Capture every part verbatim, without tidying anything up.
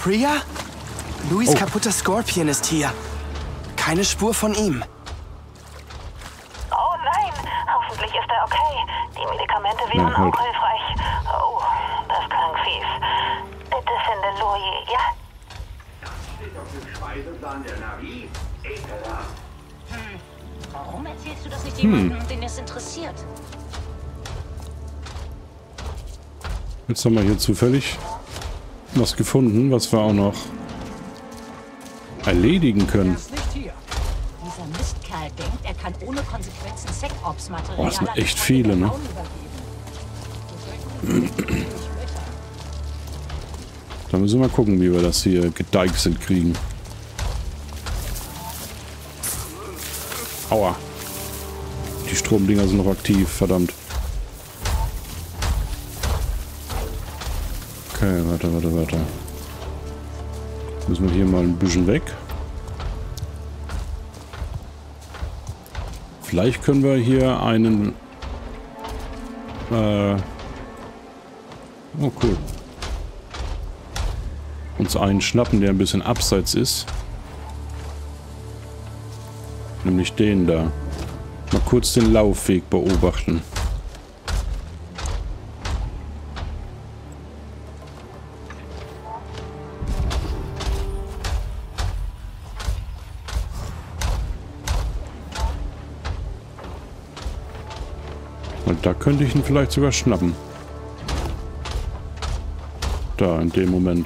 Priya? Louis' Oh. kaputter Scorpion ist hier. Keine Spur von ihm. Oh nein, hoffentlich ist er okay. Die Medikamente wären Na, halt. auch hilfreich. Oh, das klang fies. Bitte finde Louis, ja? Das steht auf dem Speiseplan der Navi. Ekelhaft. Hm. Warum erzählst du das nicht jemandem, hm. den es interessiert? Jetzt haben wir hier zufällig was gefunden, was wir auch noch erledigen können. Dieser Mistkerl denkt, er kann ohne Konsequenzen Sec-Ops-Material... Boah, das sind echt viele, ne? Da müssen wir mal gucken, wie wir das hier gedeichselt kriegen. Aua. Die Stromdinger sind noch aktiv, verdammt. Okay, warte, warte, warte. Müssen wir hier mal ein bisschen weg. Vielleicht können wir hier einen... Äh oh, cool. Uns einen schnappen, der ein bisschen abseits ist. Nämlich den da. Mal kurz den Laufweg beobachten. Und da könnte ich ihn vielleicht sogar schnappen. Da, in dem Moment.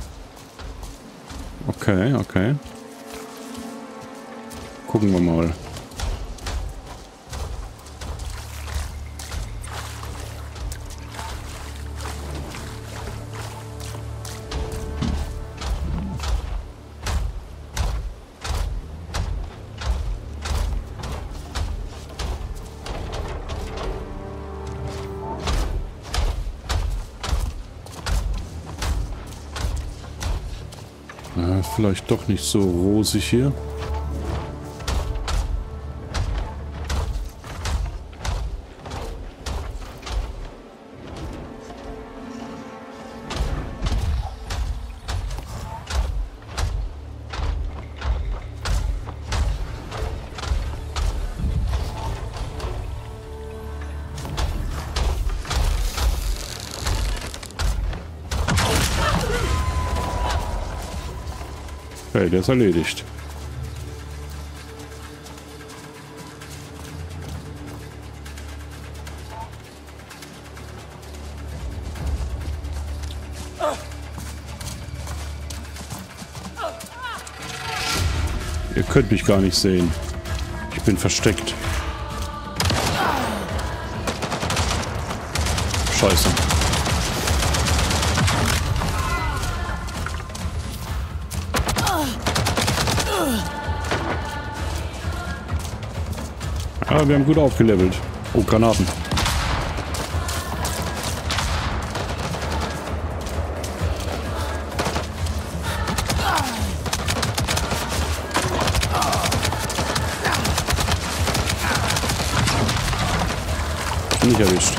Okay, okay. Gucken wir mal. Ja, vielleicht doch nicht so rosig hier. Okay, der ist erledigt. Ihr könnt mich gar nicht sehen. Ich bin versteckt. Scheiße. Ah, wir haben gut aufgelevelt. Oh, Granaten. Nicht erwischt.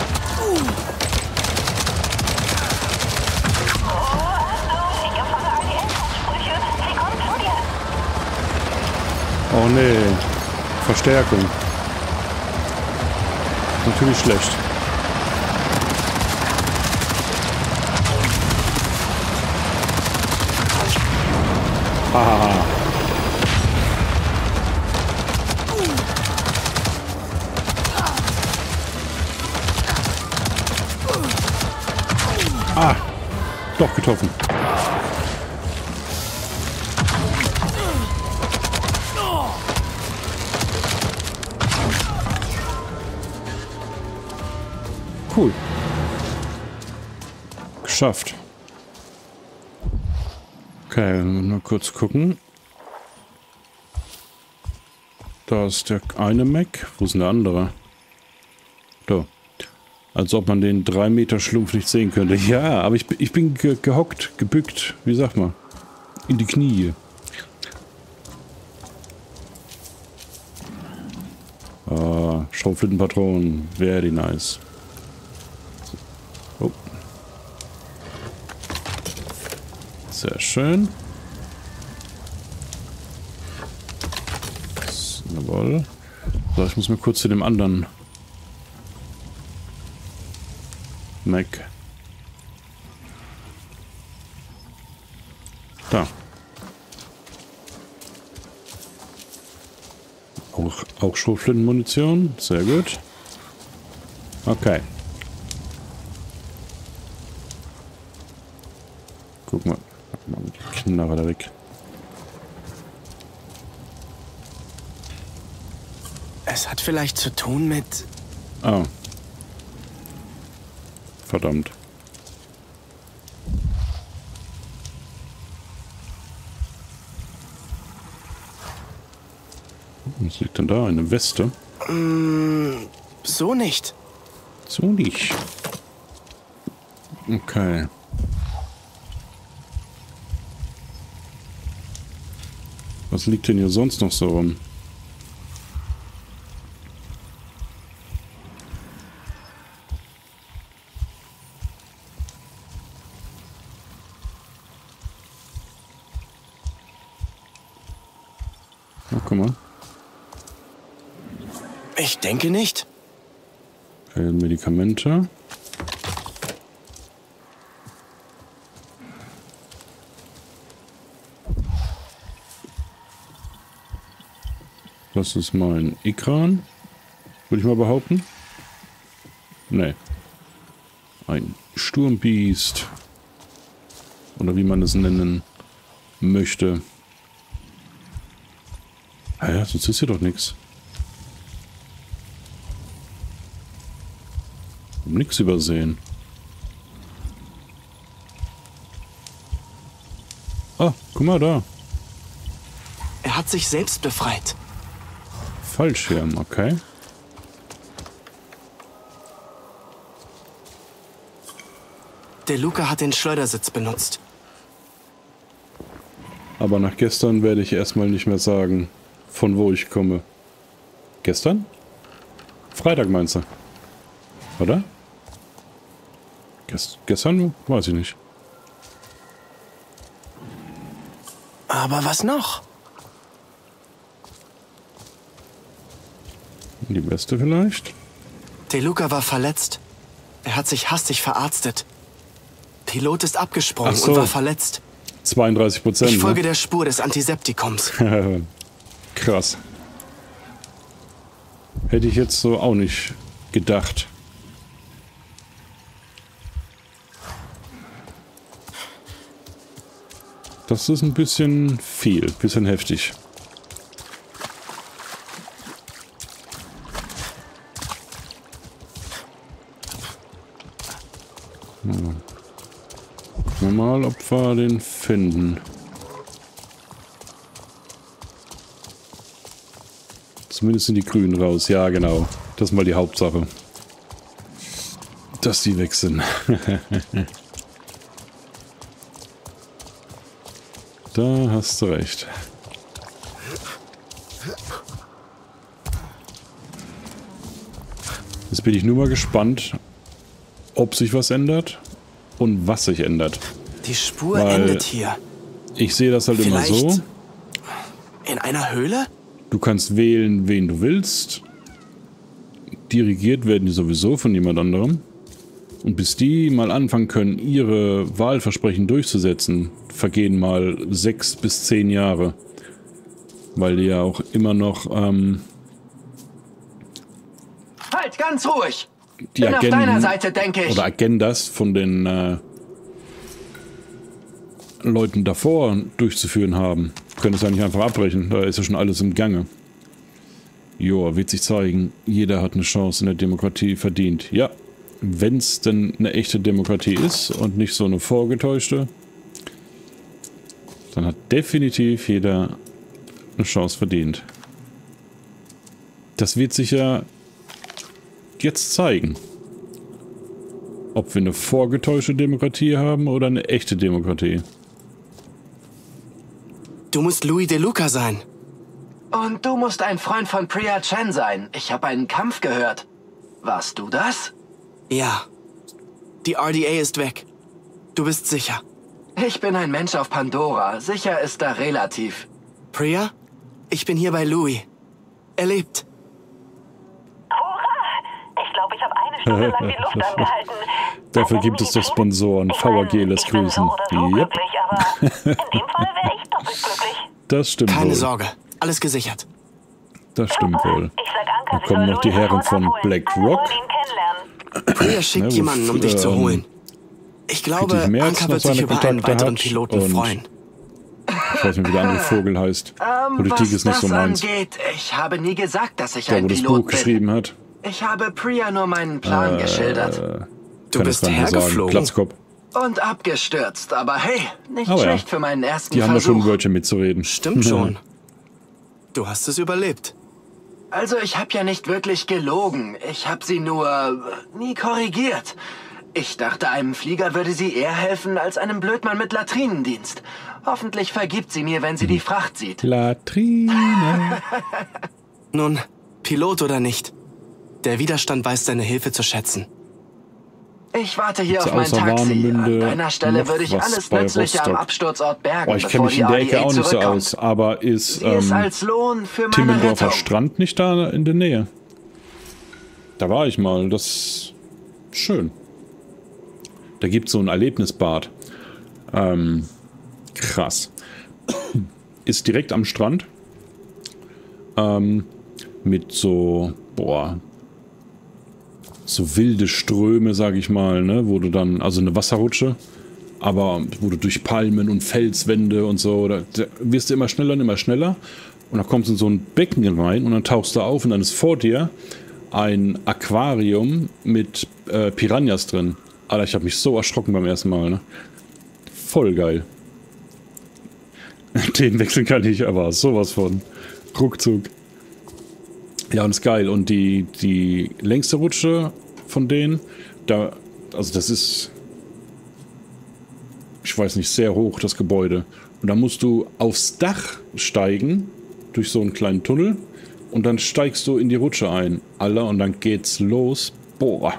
Oh nee. Verstärkung. Natürlich schlecht. Hahaha. Ah, doch getroffen. Cool. Geschafft. Okay, nur kurz gucken. Da ist der eine Mech. Wo ist denn der andere? Da. Als ob man den drei Meter Schlumpf nicht sehen könnte. Ja, aber ich, ich bin ge gehockt, gebückt. Wie sagt man? In die Knie. Ah, Schrotflintenpatronen. Very nice. Oh. Sehr schön. Jawohl. So, ich muss mal kurz zu dem anderen Mac. Da. Auch, auch Schrotflintenmunition. Sehr gut. Okay. Guck mal. Mach mal die Knarre da weg. Es hat vielleicht zu tun mit... Ah. Verdammt. Was liegt denn da? Eine Weste? Mm, so nicht. So nicht. Okay. Was liegt denn hier sonst noch so rum? Oh, guck mal. Ich denke nicht. Okay, Medikamente. Das ist mein Ikran. Würde ich mal behaupten. Nee. Ein Sturmbiest. Oder wie man es nennen möchte. Ah ja, sonst ist hier doch nichts. Nichts übersehen. Ah, guck mal da. Er hat sich selbst befreit. Fallschirm, okay. Der Luca hat den Schleudersitz benutzt. Aber nach gestern werde ich erstmal nicht mehr sagen, von wo ich komme. Gestern? Freitag meinst du? Oder? Gest gestern? Weiß ich nicht. Aber was noch? Die Weste vielleicht? Der Luca war verletzt. Er hat sich hastig verarztet. Pilot ist abgesprungen Ach so. und war verletzt. zweiunddreißig Prozent. Ich folge ne? der Spur des Antiseptikums. Krass. Hätte ich jetzt so auch nicht gedacht. Das ist ein bisschen viel, bisschen heftig. Hm. Gucken wir mal, ob wir den finden. Zumindest sind die Grünen raus. Ja, genau. Das ist mal die Hauptsache. Dass die weg sind. Da hast du recht. Jetzt bin ich nur mal gespannt, ob sich was ändert und was sich ändert. Die Spur Weil endet hier. Ich sehe das halt Vielleicht immer so. in einer Höhle? Du kannst wählen, wen du willst. Dirigiert werden die sowieso von jemand anderem. Und bis die mal anfangen können, ihre Wahlversprechen durchzusetzen, vergehen mal sechs bis zehn Jahre. Weil die ja auch immer noch ähm, Halt, ganz ruhig! die Bin auf Agenden deiner Seite, denke ich. oder Agendas von den äh, Leuten davor durchzuführen haben. Können es ja nicht einfach abbrechen, da ist ja schon alles im Gange. Joa, wird sich zeigen, jeder hat eine Chance in der Demokratie verdient. Ja, wenn es denn eine echte Demokratie ist und nicht so eine vorgetäuschte, dann hat definitiv jeder eine Chance verdient. Das wird sich ja jetzt zeigen, ob wir eine vorgetäuschte Demokratie haben oder eine echte Demokratie. Du musst Louis De Luca sein. Und du musst ein Freund von Priya Chen sein. Ich habe einen Kampf gehört. Warst du das? Ja. Die R D A ist weg. Du bist sicher. Ich bin ein Mensch auf Pandora. Sicher ist da relativ. Priya? Ich bin hier bei Louis. Er lebt. Hurra! Ich glaube, ich habe eine Stunde lang die Luft angehalten. Dafür gibt es doch Sponsoren. Ich V A G mein, lässt ich bin grüßen. so oder so Yep. glücklich, aber in dem Fall wäre ich doppelt glücklich. Das stimmt Keine wohl. Sorge. Alles gesichert. Das stimmt wohl. Ich sag Anka, Da sie kommen soll noch die Louis Herren sofort von abholen. Black Alle Rock. wollen ihn kennenlernen. Priya schickt Ja, jemanden, um dich zu ähm, holen. Ich glaube, Friedrich Merz Anka noch wird sich seine über einen Kontakte weiteren hat Piloten und- freuen. Ich weiß nicht, wie der andere Vogel heißt. Ähm, Politik was ist nicht das so meins. angeht, ich habe nie gesagt, dass ich Der, ein wo das Pilot Buch bin. geschrieben hat. Ich habe Priya nur meinen Plan geschildert. Du Kann bist es gar nicht sagen. hergeflogen. Platzkopf. Und abgestürzt, aber hey, nicht Aber ja. schlecht für meinen ersten Die haben da schon ein Versuch. Wörtchen mitzureden. Stimmt schon. Du hast es überlebt. Also ich habe ja nicht wirklich gelogen. Ich habe sie nur äh, nie korrigiert. Ich dachte, einem Flieger würde sie eher helfen als einem Blödmann mit Latrinendienst. Hoffentlich vergibt sie mir, wenn sie die Fracht sieht. Latrine. Nun, Pilot oder nicht. Der Widerstand weiß deine Hilfe zu schätzen. Ich warte hier Gibt's auf mein außer Taxi. An Warnemünde deiner Stelle noch würde ich was alles bei Nützliche am Rostock? Absturzort bergen, Oh, ich kenne bevor mich die in der A D Ecke A auch nicht so zurückkommt. aus. Aber ist Sie ist ähm, als Lohn für meine Timmendorfer Rettung. Strand nicht da in der Nähe? Da war ich mal. Das ist schön. Da gibt es so ein Erlebnisbad. Ähm, krass. Ist direkt am Strand. Ähm, mit so, boah, so wilde Ströme, sag ich mal, ne, wo du dann, also eine Wasserrutsche, aber wo du durch Palmen und Felswände und so, da, da wirst du immer schneller und immer schneller und dann kommst du in so ein Becken rein und dann tauchst du auf und dann ist vor dir ein Aquarium mit äh, Piranhas drin. Alter, ich habe mich so erschrocken beim ersten Mal, ne? Voll geil. Den wechseln kann ich aber sowas von. Ruckzuck. Ja, und ist geil. Und die, die längste Rutsche von denen, da, also das ist, ich weiß nicht, sehr hoch, das Gebäude. Und da musst du aufs Dach steigen, durch so einen kleinen Tunnel, und dann steigst du in die Rutsche ein. Alter, und dann geht's los. Boah.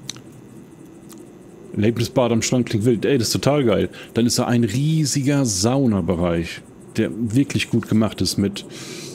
Erlebnisbad am Strand klingt wild. Ey, das ist total geil. Dann ist da ein riesiger Saunabereich, der wirklich gut gemacht ist mit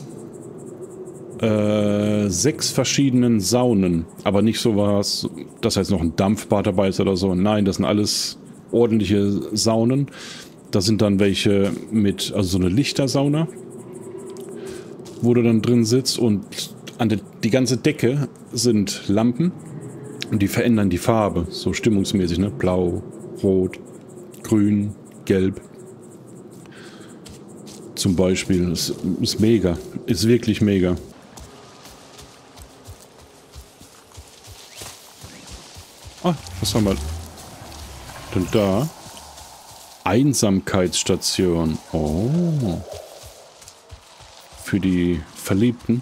äh, sechs verschiedenen Saunen. Aber nicht so was, dass jetzt noch ein Dampfbad dabei ist oder so. Nein, das sind alles ordentliche Saunen. Da sind dann welche mit, also so eine Lichtersauna, wo du dann drin sitzt und an der, die ganze Decke sind Lampen. Und die verändern die Farbe, so stimmungsmäßig, ne? Blau, Rot, Grün, Gelb. Zum Beispiel. Ist, ist mega. Ist wirklich mega. Ah, was haben wir denn da? Einsamkeitsstation. Oh. Für die Verliebten.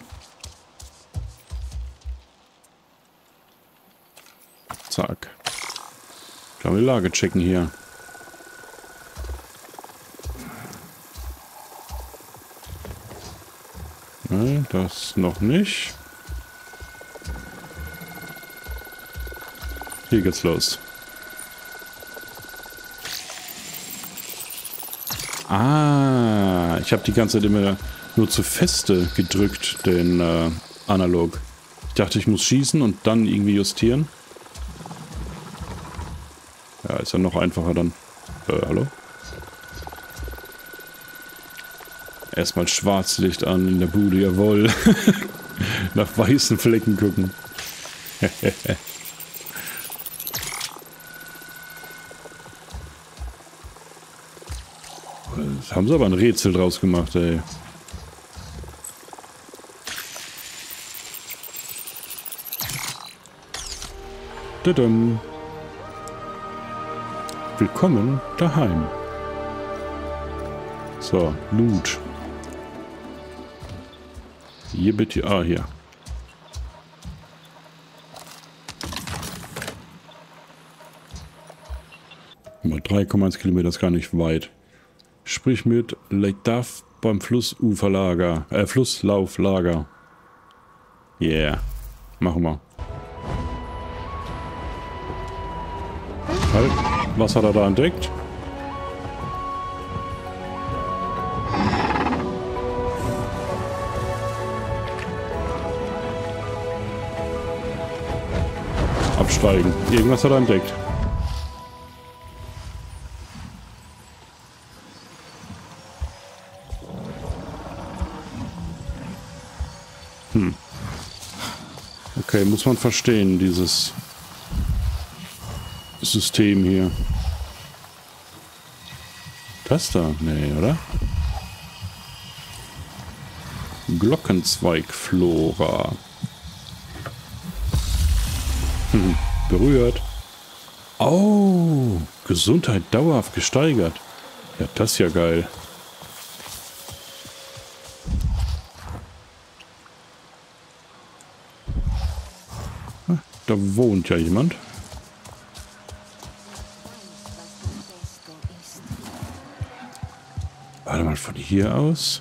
Zack. Kann man die Lage checken hier. Ne, das noch nicht. Hier geht's los. Ah, ich habe die ganze Zeit immer nur zu feste gedrückt, den äh, Analog. Ich dachte, ich muss schießen und dann irgendwie justieren. Ja, ist ja noch einfacher dann. Äh, hallo? Erstmal Schwarzlicht an in der Bude, jawohl. Nach weißen Flecken gucken. Das haben sie aber ein Rätsel draus gemacht, ey. Tadam. Willkommen daheim. So, Loot. Hier bitte. Ah, hier. Mal drei Komma eins Kilometer ist gar nicht weit. Sprich mit Lake Duff beim Flussuferlager. Äh, Flusslauflager. Yeah. Machen wir. Halt. Was hat er da entdeckt? aufsteigen. Irgendwas hat er entdeckt. Hm. Okay, muss man verstehen, dieses System hier. Das da? Nee, oder? Glockenzweigflora. Hm, berührt. Oh, Gesundheit dauerhaft gesteigert. Ja, das ist ja geil. Ah, da wohnt ja jemand. Warte mal, von hier aus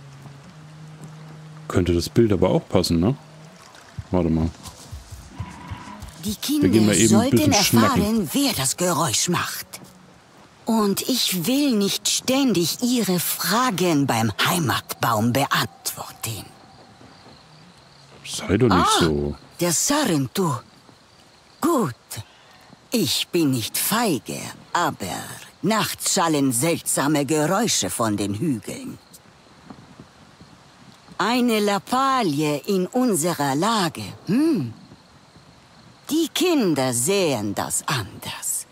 könnte das Bild aber auch passen, ne? Warte mal. Die Kinder sollten erfahren, wer das Geräusch macht. Und ich will nicht ständig ihre Fragen beim Heimatbaum beantworten. Sei doch nicht ah, so. Der Sarentu. Gut. Ich bin nicht feige, aber nachts schallen seltsame Geräusche von den Hügeln. Eine Lappalie in unserer Lage. Hm. Die Kinder sehen das anders.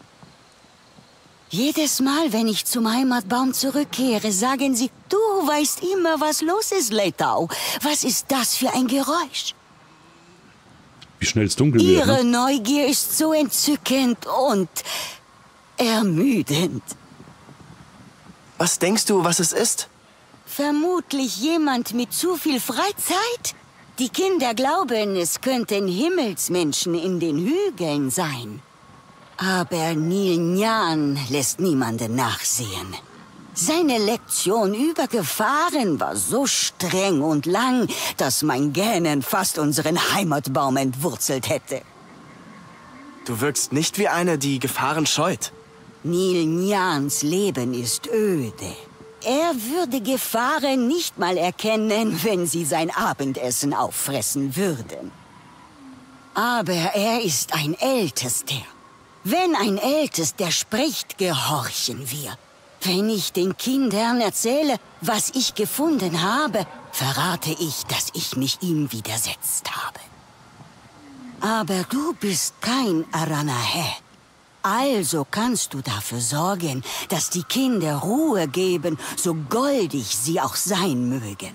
Jedes Mal, wenn ich zum Heimatbaum zurückkehre, sagen sie, du weißt immer, was los ist, Leitau. Was ist das für ein Geräusch? Wie schnell es dunkel wird. Ihre Ne? Neugier ist so entzückend und ermüdend. Was denkst du, was es ist? Vermutlich jemand mit zu viel Freizeit? Die Kinder glauben, es könnten Himmelsmenschen in den Hügeln sein. Aber Nil Nyan lässt niemanden nachsehen. Seine Lektion über Gefahren war so streng und lang, dass mein Gähnen fast unseren Heimatbaum entwurzelt hätte. Du wirkst nicht wie eine, die Gefahren scheut. Nil Nyans Leben ist öde. Er würde Gefahren nicht mal erkennen, wenn sie sein Abendessen auffressen würden. Aber er ist ein Ältester. Wenn ein Ältester spricht, gehorchen wir. Wenn ich den Kindern erzähle, was ich gefunden habe, verrate ich, dass ich mich ihm widersetzt habe. Aber du bist kein Aranahe. Also kannst du dafür sorgen, dass die Kinder Ruhe geben, so goldig sie auch sein mögen.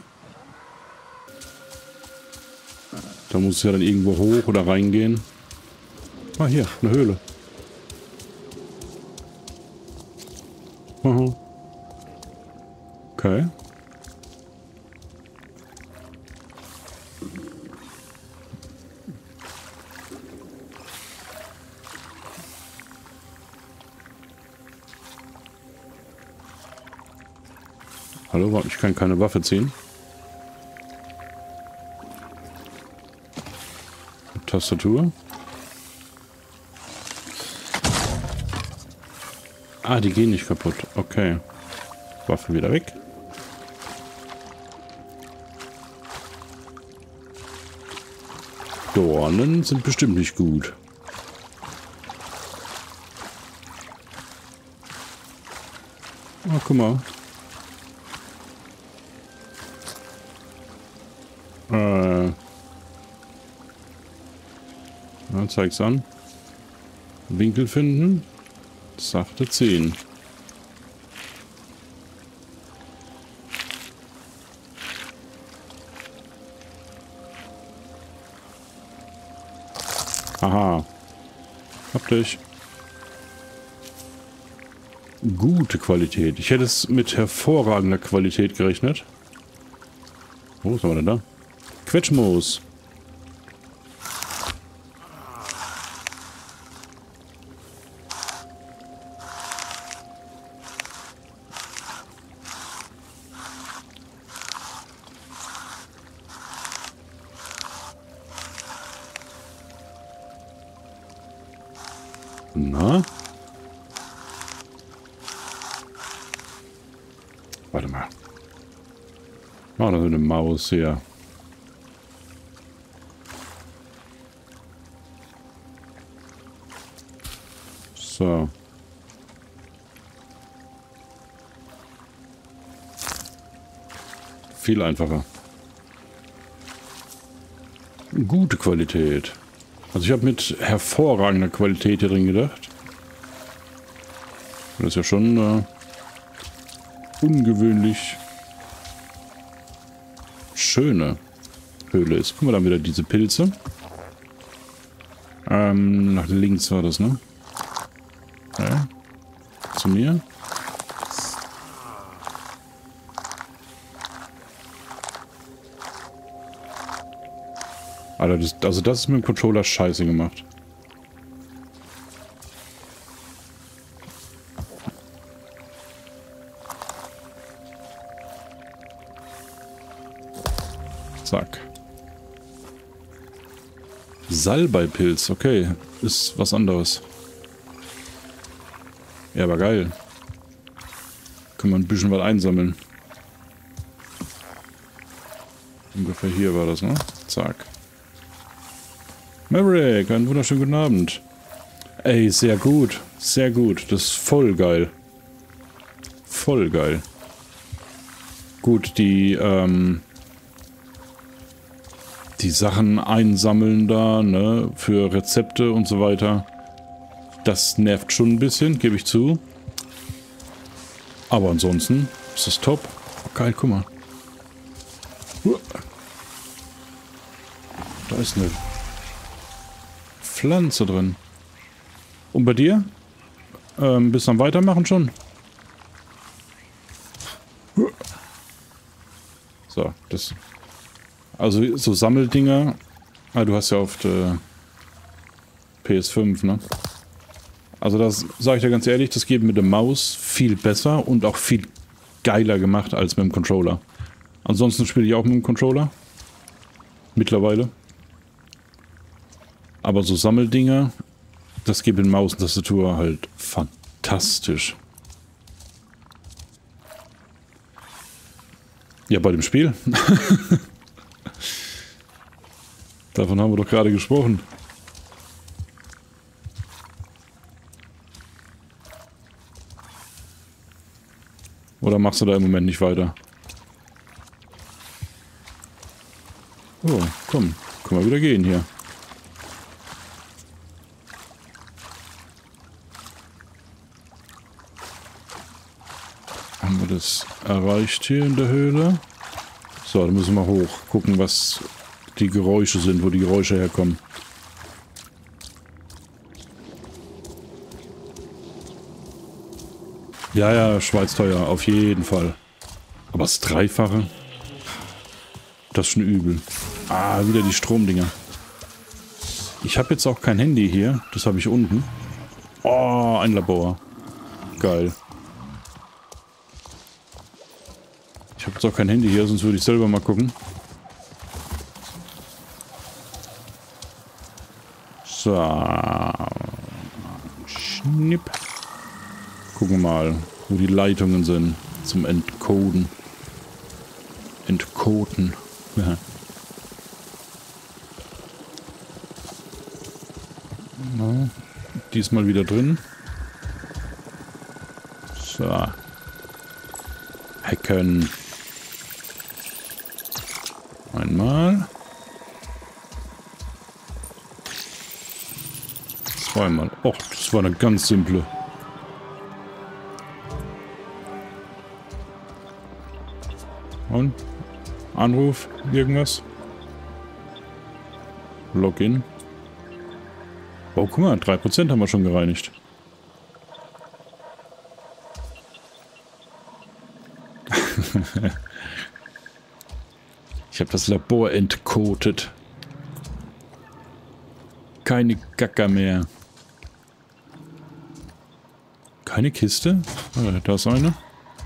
Da muss es ja dann irgendwo hoch oder reingehen. Ah, hier, eine Höhle. Aha. Okay. Hallo, warte, ich kann keine Waffe ziehen. Tastatur. Ah, die gehen nicht kaputt. Okay. Waffe wieder weg. Dornen sind bestimmt nicht gut. Ah, guck mal. Äh. Na, zeig's an. Winkel finden. Sachte zehn. Aha. Hab dich. Gute Qualität. Ich hätte es mit hervorragender Qualität gerechnet. Oh, was haben wir denn da? Quetschmoos. Na? Warte mal. Oh, da ist eine Maus hier. So. Viel einfacher. Gute Qualität. Also ich habe mit hervorragender Qualität hier drin gedacht. Das ist ja schon äh, ungewöhnlich schöne Höhle ist. Guck mal, dann wieder diese Pilze. Ähm, nach links war das, ne? Ja. Zu mir. Alter, das, also das ist mit dem Controller scheiße gemacht. Zack. Salbeipilz, okay. Ist was anderes. Ja, aber geil. Können wir ein bisschen was einsammeln. Ungefähr hier war das, ne? Zack. Maverick, einen wunderschönen guten Abend. Ey, sehr gut. Sehr gut. Das ist voll geil. Voll geil. Gut, die, ähm... die Sachen einsammeln da, ne, für Rezepte und so weiter. Das nervt schon ein bisschen, gebe ich zu. Aber ansonsten ist das top. Oh, geil, guck mal. Da ist eine Pflanze drin. Und bei dir? Ähm, bist du am Weitermachen schon? So, das... Also so Sammeldinger, ah, du hast ja oft äh, P S fünf, ne? Also das sage ich dir ganz ehrlich, das geht mit der Maus viel besser und auch viel geiler gemacht als mit dem Controller. Ansonsten spiele ich auch mit dem Controller. Mittlerweile. Aber so Sammeldinger, das geht mit Maus und Tastatur halt fantastisch. Ja, bei dem Spiel. Davon haben wir doch gerade gesprochen. Oder machst du da im Moment nicht weiter? Oh, komm. Können wir wieder gehen hier. Haben wir das erreicht hier in der Höhle? So, dann müssen wir hoch. Gucken, was die Geräusche sind, wo die Geräusche herkommen. Ja, ja, Schweiz teuer, auf jeden Fall. Aber das Dreifache? Das ist schon übel. Ah, wieder die Stromdinger. Ich habe jetzt auch kein Handy hier. Das habe ich unten. Oh, ein Labor. Geil. Ich habe jetzt auch kein Handy hier, sonst würde ich selber mal gucken. So. Schnipp. Gucken wir mal, wo die Leitungen sind zum Entcoden. Entcoden. Ja. Na, diesmal wieder drin. So. Hacken. Einmal. Zweimal. Och, das war eine ganz simple. Und? Anruf? Irgendwas? Login. Oh, guck mal, drei Prozent haben wir schon gereinigt. Ich habe das Labor entkotet. Keine Gacker mehr. Keine Kiste? Ah, da ist eine.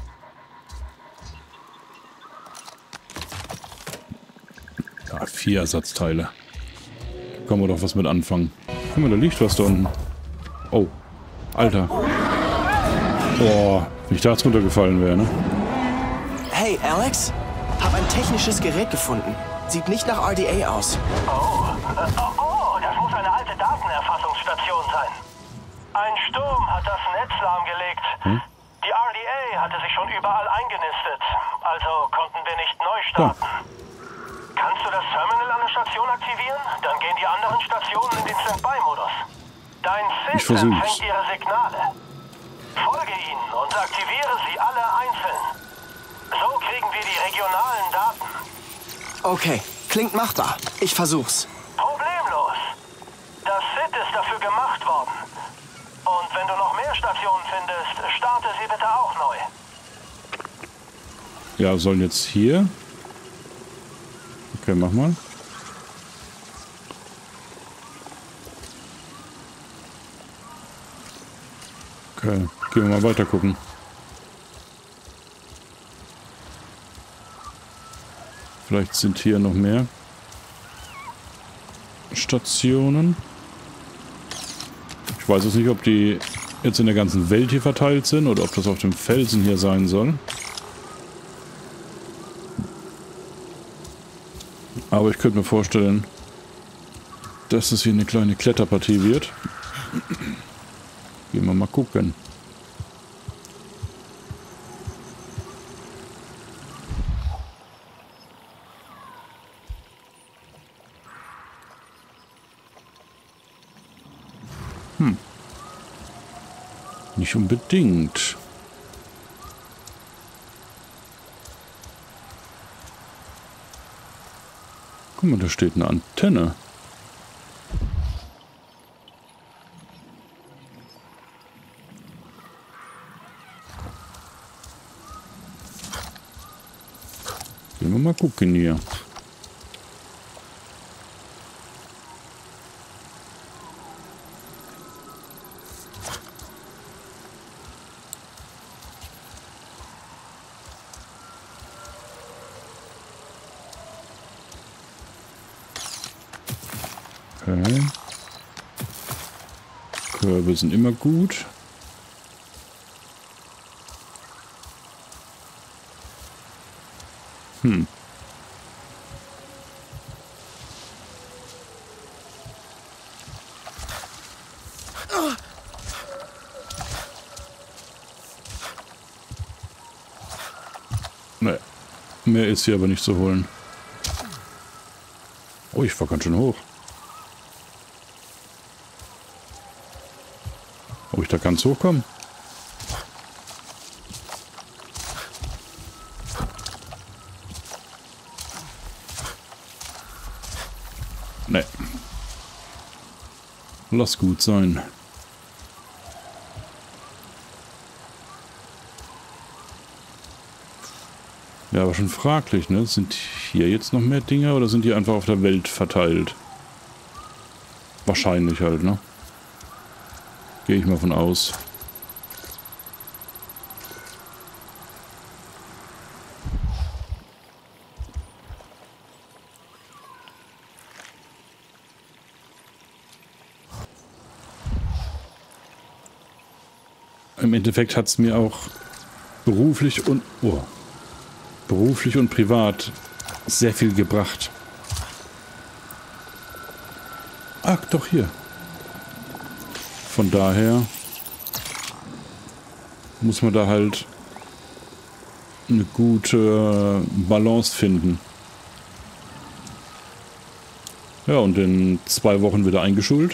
Ja, vier Ersatzteile. Da können wir doch was mit anfangen. Guck mal, da liegt was da unten. Oh, Alter. Boah, wenn ich da jetzt runtergefallen wäre, ne? Hey, Alex? Hab ein technisches Gerät gefunden. Sieht nicht nach R D A aus. Oh, äh, oh, oh, das muss eine alte Datenerfassungsstation sein. Ein Sturm hat das Netz lahmgelegt. Hm? Die R D A hatte sich schon überall eingenistet. Also konnten wir nicht neu starten. Ja. Kannst du das Terminal an der Station aktivieren? Dann gehen die anderen Stationen in den Standby-Modus. Dein Ich System versuch's. fängt ihre Signale. Folge ihnen und aktiviere sie alle einzeln. So kriegen wir die regionalen Daten. Okay, klingt machbar. Ich versuch's. Problemlos. Das S I T ist dafür gemacht worden. Und wenn du noch mehr Stationen findest, starte sie bitte auch neu. Ja, sollen jetzt hier. Okay, mach mal. Okay, gehen wir mal weiter gucken. Vielleicht sind hier noch mehr Stationen. Ich weiß jetzt nicht, ob die jetzt in der ganzen Welt hier verteilt sind oder ob das auf dem Felsen hier sein soll. Aber ich könnte mir vorstellen, dass es hier eine kleine Kletterpartie wird. Gehen wir mal gucken. Hm. Nicht unbedingt. Guck mal, da steht eine Antenne. Gehen wir mal gucken hier. Okay. Körbe sind immer gut. Hm. Nee. Mehr ist hier aber nicht zu holen. Oh, ich war ganz schön hoch. Ob ich da ganz hochkomme? Nee. Lass gut sein. Ja, aber schon fraglich, ne? Sind hier jetzt noch mehr Dinge oder sind die einfach auf der Welt verteilt? Wahrscheinlich halt, ne? Gehe ich mal von aus. Im Endeffekt hat es mir auch beruflich und oh, beruflich und privat sehr viel gebracht. Ach, doch hier. Von daher muss man da halt eine gute Balance finden. Ja, und in zwei Wochen wieder eingeschult.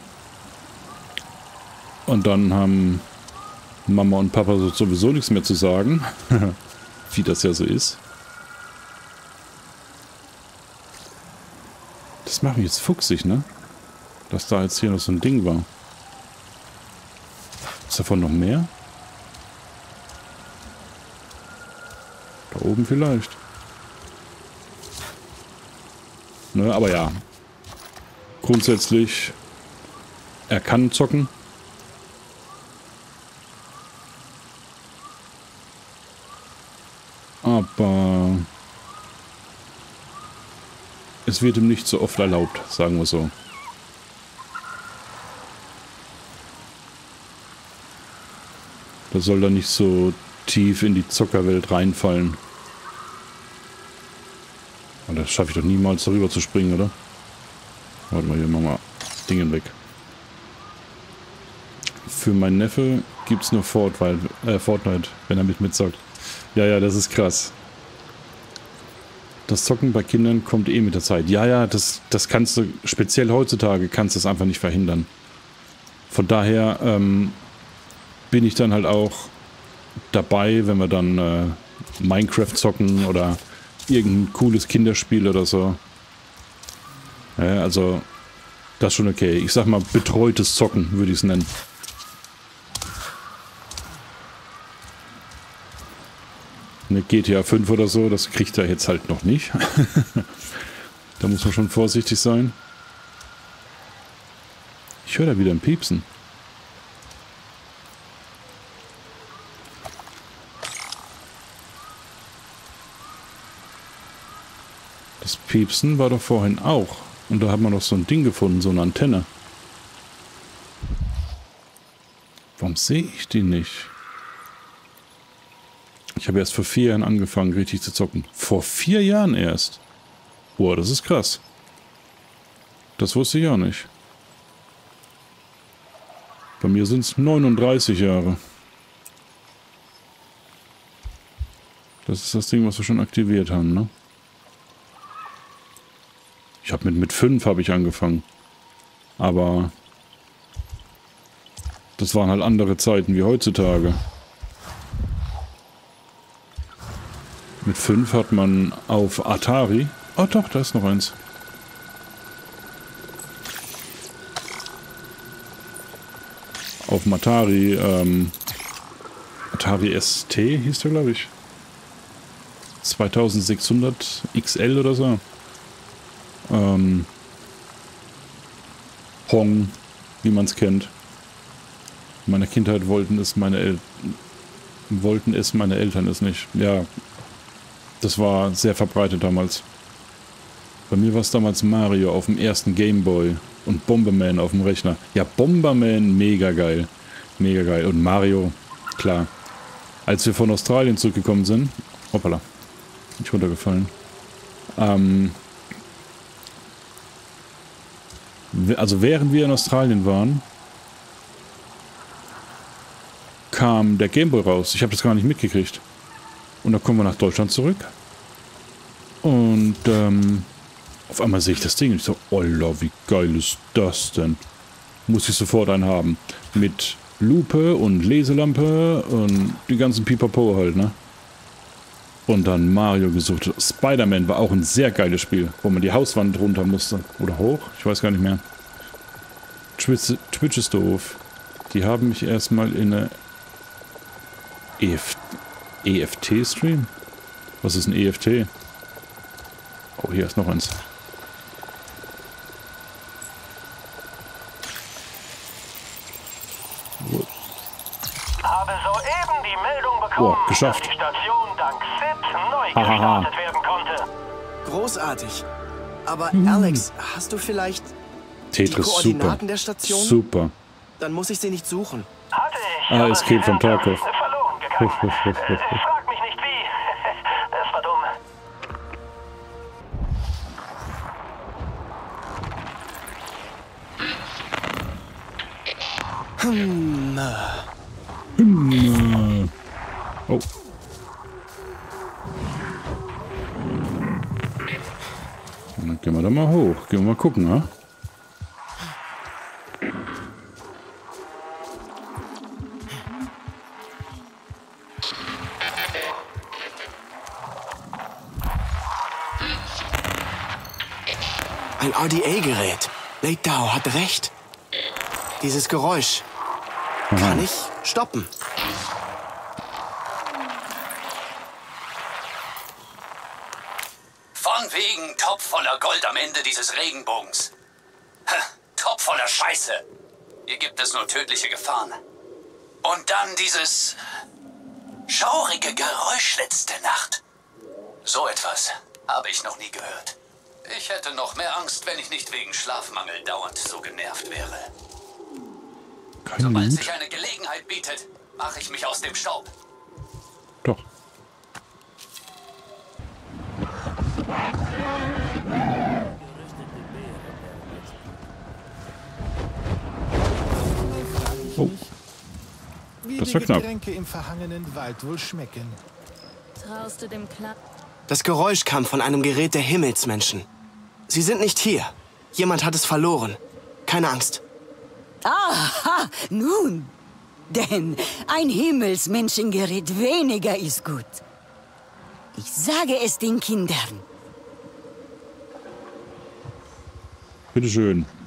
Und dann haben Mama und Papa sowieso nichts mehr zu sagen. Wie das ja so ist. Das macht mich jetzt fuchsig, ne? Dass da jetzt hier noch so ein Ding war. Ist davon noch mehr? Da oben vielleicht. Ne, aber ja. Grundsätzlich, er kann zocken. Aber es wird ihm nicht so oft erlaubt, sagen wir so. Da soll er nicht so tief in die Zockerwelt reinfallen. Und das schaffe ich doch niemals, darüber zu springen, oder? Warte mal, hier machen wir Dingen weg. für meinen Neffe gibt es nur Fortnite, äh, Fortnite, wenn er mit mitzockt. Ja, ja, das ist krass. Das Zocken bei Kindern kommt eh mit der Zeit. Ja, ja, das, das kannst du, speziell heutzutage, kannst du es einfach nicht verhindern. Von daher ähm, bin ich dann halt auch dabei, wenn wir dann äh, Minecraft zocken oder irgendein cooles Kinderspiel oder so. Ja, also, das ist schon okay. Ich sag mal, betreutes Zocken würde ich es nennen. Eine G T A fünf oder so, das kriegt er jetzt halt noch nicht. Da muss man schon vorsichtig sein. Ich höre da wieder ein Piepsen. Das Piepsen war doch vorhin auch. Und da hat man doch so ein Ding gefunden, so eine Antenne. Warum sehe ich die nicht? Ich habe erst vor vier Jahren angefangen, richtig zu zocken. Vor vier Jahren erst? Boah, das ist krass. Das wusste ich auch nicht. Bei mir sind es neununddreißig Jahre. Das ist das Ding, was wir schon aktiviert haben, ne? Ich habe mit, mit fünf habe ich angefangen. Aber das waren halt andere Zeiten wie heutzutage. Mit fünf hat man auf Atari... Oh doch, da ist noch eins. Auf dem Atari, ähm... Atari S T hieß der, glaube ich. zweitausendsechshundert X L oder so. Ähm... Pong, wie man es kennt. In meiner Kindheit wollten es meine Eltern... Wollten es meine Eltern es nicht. Ja... Das war sehr verbreitet damals. Bei mir war es damals Mario auf dem ersten Gameboy und Bomberman auf dem Rechner. Ja, Bomberman, mega geil. Mega geil. Und Mario, klar. Als wir von Australien zurückgekommen sind... Hoppala. Nicht runtergefallen. Ähm... Also während wir in Australien waren, kam der Gameboy raus. Ich habe das gar nicht mitgekriegt. Und dann kommen wir nach Deutschland zurück. Und ähm, auf einmal sehe ich das Ding und ich so, Alter, wie geil ist das denn? Muss ich sofort einen haben. Mit Lupe und Leselampe und die ganzen Pipapo halt, ne? Und dann Mario gesucht. Spider-Man war auch ein sehr geiles Spiel, wo man die Hauswand runter musste. Oder hoch? Ich weiß gar nicht mehr. Twitch, Twitch ist doof. Die haben mich erstmal in eine E F E F T-Stream? Was ist ein E F T? Oh, hier ist noch eins. Habe soeben die Meldung bekommen, Oh, geschafft. dass die Station dank Sid neu Ahaha. gestartet werden konnte. Großartig. Aber Alex, hast du vielleicht die Tetris, super. Koordinaten der Station? Super. Dann muss ich sie nicht suchen. Hatte ich. Ah, aber Escape sie from sind, äh, Tarkov. verloren gegangen. Äh, Frag mich nicht wie. Das war dumm. Oh. Dann gehen wir da mal hoch. Gehen wir mal gucken, ha? Ein R D A-Gerät. Late Dow hat recht. Dieses Geräusch kann ich stoppen. Von wegen Topf voller Gold am Ende dieses Regenbogens. Ha, Topf voller Scheiße. Hier gibt es nur tödliche Gefahren. Und dann dieses schaurige Geräusch letzte Nacht. So etwas habe ich noch nie gehört. Ich hätte noch mehr Angst, wenn ich nicht wegen Schlafmangel dauernd so genervt wäre. Kein Sobald Mut. sich eine Gelegenheit bietet, mache ich mich aus dem Staub. Doch. Oh. Das war knapp. Getränke im verhangenen Wald wohl schmecken? Traust du dem Kla Das Geräusch kam von einem Gerät der Himmelsmenschen. Sie sind nicht hier. Jemand hat es verloren. Keine Angst. Aha, nun. Denn ein Himmelsmenschengerät weniger ist gut. Ich sage es den Kindern. Bitteschön.